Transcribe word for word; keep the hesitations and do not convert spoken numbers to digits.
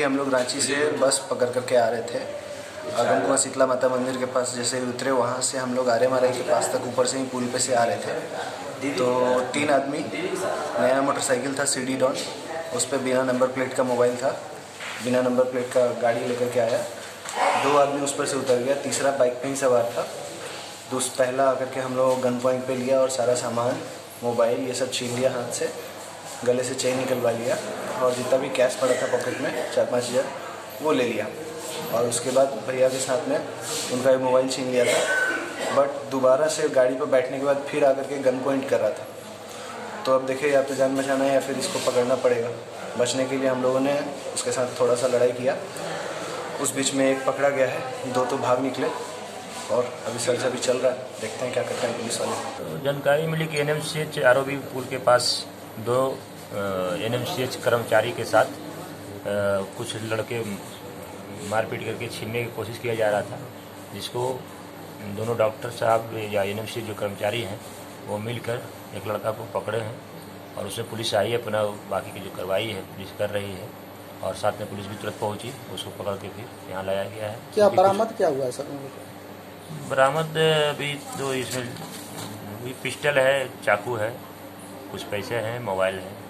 हम लोग रांची से बस पकड़ करके आ रहे थे। अगम कुआं शीतला माता मंदिर के पास जैसे ही उतरे, वहाँ से हम लोग आरे मारे के पास तक ऊपर से ही पुल पे से आ रहे थे। तो तीन आदमी, नया मोटरसाइकिल था सी डी डॉन, उस पर बिना नंबर प्लेट का मोबाइल था, बिना नंबर प्लेट का गाड़ी लेकर के आया। दो आदमी उस पर से उतर गया, तीसरा बाइक पे ही सवार था। दूस पहला आकर के हम लोग गन पॉइंट पे लिया और सारा सामान, मोबाइल ये सब छीन लिया हाथ से, गले से चेन निकलवा लिया और जितना भी कैश पड़ा था पॉकेट में चार पाँच हज़ार वो ले लिया। और उसके बाद भैया के साथ में उनका एक मोबाइल छीन लिया था। बट दोबारा से गाड़ी पर बैठने के बाद फिर आकर के गन पॉइंट कर रहा था। तो अब देखिए, या तो जान बचाना है या फिर इसको पकड़ना पड़ेगा। बचने के लिए हम लोगों ने उसके साथ थोड़ा सा लड़ाई किया। उस बीच में एक पकड़ा गया है, दो तो भाग निकले और अभी सर्च अभी चल रहा है, देखते हैं क्या करते हैं पुलिस वाले। तो जानकारी मिली कि N M C H R O B पुल के पास दो एन एम सी एच कर्मचारी के साथ आ, कुछ लड़के मारपीट करके छीनने की कोशिश किया जा रहा था, जिसको दोनों डॉक्टर साहब या एन एम सी एच जो कर्मचारी हैं वो मिलकर एक लड़का को पकड़े हैं और उसमें पुलिस आई है, अपना बाकी की जो कार्रवाई है पुलिस कर रही है और साथ में पुलिस भी तुरंत पहुंची, उसको पकड़ के फिर यहाँ लाया गया है। क्या बरामद क्या हुआ है सर? बरामद अभी तो इसमें पिस्टल है, चाकू है, कुछ पैसे हैं, मोबाइल है।